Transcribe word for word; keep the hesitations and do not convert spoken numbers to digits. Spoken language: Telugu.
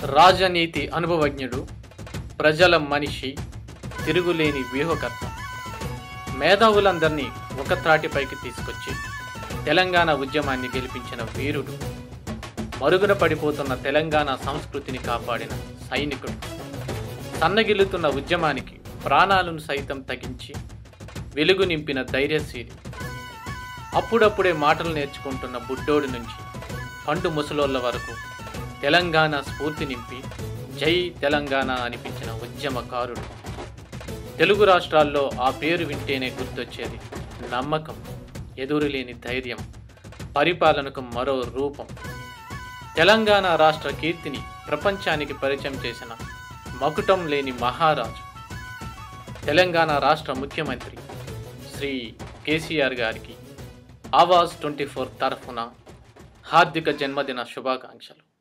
రాజనీతి అనుభవజ్ఞుడు, ప్రజల మనిషి, తిరుగులేని వ్యూహకర్త, మేధావులందరినీ ఒక త్రాటిపైకి తీసుకొచ్చి తెలంగాణ ఉద్యమాన్ని గెలిపించిన వీరుడు, మరుగున పడిపోతున్న తెలంగాణ సంస్కృతిని కాపాడిన సైనికుడు, సన్నగిల్లుతున్న ఉద్యమానికి ప్రాణాలను సైతం తగ్గించి వెలుగు నింపిన ధైర్యశీలి, అప్పుడప్పుడే మాటలు నేర్చుకుంటున్న బుడ్డోడి నుంచి పండు ముసలోళ్ళ వరకు తెలంగాణ స్ఫూర్తి నింపి జై తెలంగాణ అనిపించిన ఉద్యమకారుడు. తెలుగు రాష్ట్రాల్లో ఆ పేరు వింటేనే గుర్తొచ్చేది నమ్మకం, ఎదురులేని ధైర్యం, పరిపాలనకు మరో రూపం. తెలంగాణ రాష్ట్ర కీర్తిని ప్రపంచానికి పరిచయం చేసిన మకుటం లేని మహారాజు, తెలంగాణ రాష్ట్ర ముఖ్యమంత్రి శ్రీ కేసీఆర్ గారికి ఆవాజ్ ట్వంటీ ఫోర్ తరఫున హార్దిక జన్మదిన శుభాకాంక్షలు.